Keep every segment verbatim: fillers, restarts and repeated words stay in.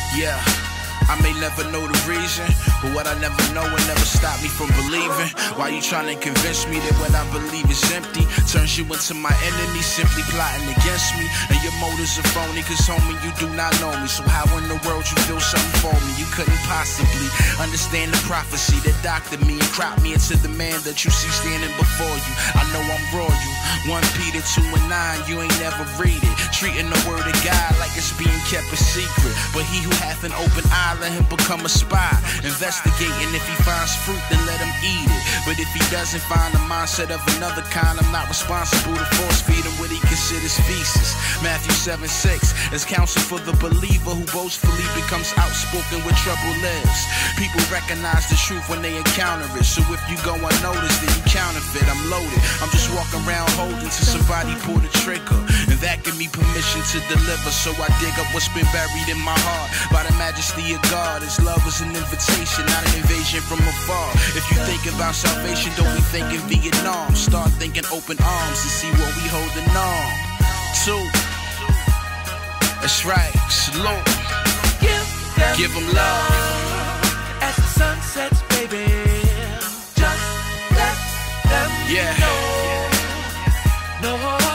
Yeah, I may never know the reason, but what I never know will never stop me from believing. Why you trying to convince me that what I believe is empty turns you into my enemy, simply plotting against me? And your motives are phony, cause homie, you do not know me. So how in the world you feel something for me? You couldn't possibly understand the prophecy that doctored me and cropped me into the man that you see standing before you. I know I'm royal, one Peter two and nine, you ain't never read it. Treating the word of God like it's being kept a secret. But he who hath an open eye, let him become a spy. Investigating, if he finds fruit, then let him eat it. But if he doesn't find a mindset of another kind, I'm not responsible to force feed him what he considers feces. Matthew seven six is counsel for the believer who boastfully becomes outspoken where trouble lives. People recognize the truth when they encounter it. So if you go unnoticed, then you counterfeit. I'm loaded, I'm just walking around holding till somebody pull the trigger, and that give me permission to deliver. So I dig up what's been buried in my heart by the majesty of God. His love is an invitation, not an invasion from afar. If you think about salvation, don't be thinking Vietnam. Start thinking open arms and see what we holding on to. That's right, salute. Give them, Give them love as the sun sets, baby. Just let them Yeah. know. No,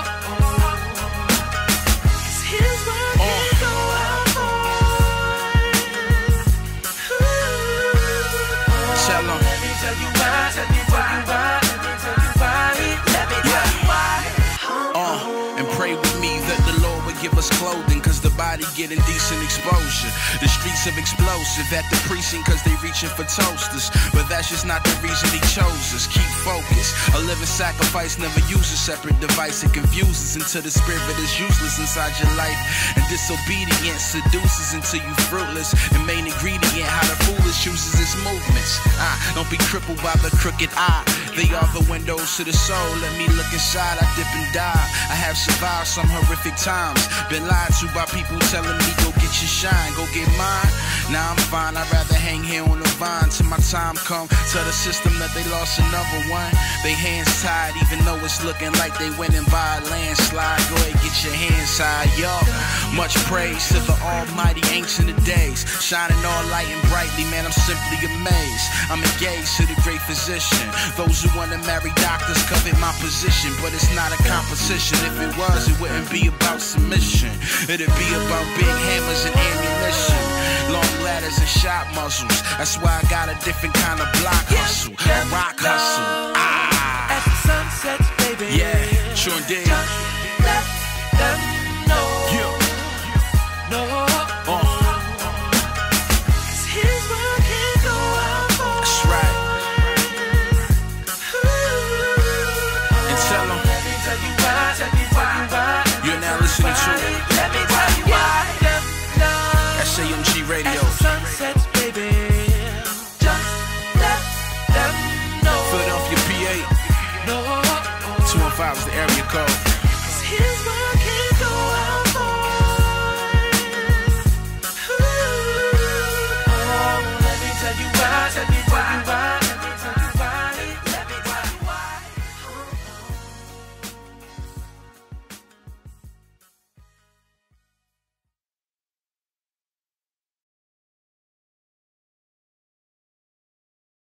cause his word Uh. can go out for. Tell 'em. Let me tell you why, let me tell you why, let me tell you why, let me tell you why. Uh, and pray with me that the Lord would give us clothing, cause the body getting decent exposure. The streets of explosive at the precinct, cause they reaching for toasters. But that's just not the reason he chose us. Keep focused. A living sacrifice never use a separate device. It confuses until the spirit is useless inside your life. And disobedience seduces until you fruitless. The main ingredient, how the foolish uses its movements. Ah, don't be crippled by the crooked eye. They are the windows to the soul. Let me look inside, I dip and dive. I have survived some horrific times. Been lied to by people telling me go get your shine, go get mine. Now I'm fine, I'd rather hang here on the vine till my time come. Tell the system that they lost another one. They hands tied, even though it's looking like they winning by a landslide. Go ahead, get your hands high, y'all. Much praise to the almighty ancient of days, shining all light and brightly, man, I'm simply amazed. I'm engaged to the great physician. Those who wanna marry doctors covet my position, but it's not a competition. If it was, it wouldn't be about submission. It'd be about big hammers and ammunition, long ladders and shot muzzles. That's why I got a different kind of block hustle, a rock hustle. Ah, as the sun sets, baby. Yeah, sure indeed. Just let them know. Yeah. No, Uh, cause his word can go out for. that's right. And tell 'em Let me tell you why, let me tell you why. you're now listening to Let me